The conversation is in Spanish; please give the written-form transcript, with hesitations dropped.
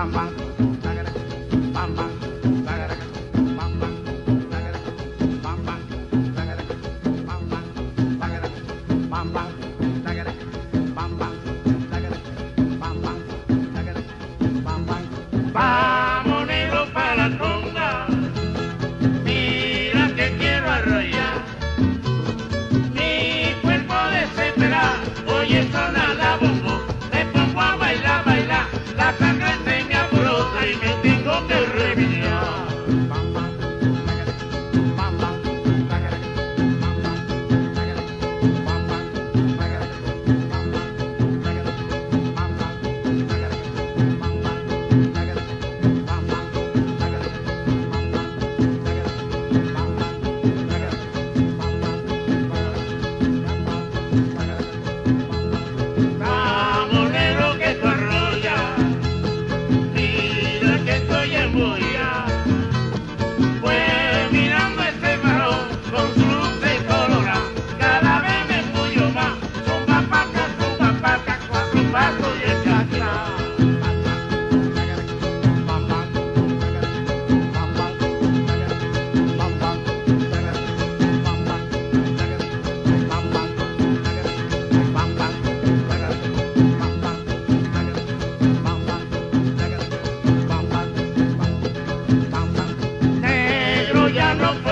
Vamos negro para la ronda, mira que quiero arrollar mi cuerpo desesperado, oye sonar la bombo, me pongo a bailar, bailar, la sangre se me abrota y me tengo que remediar. Ya no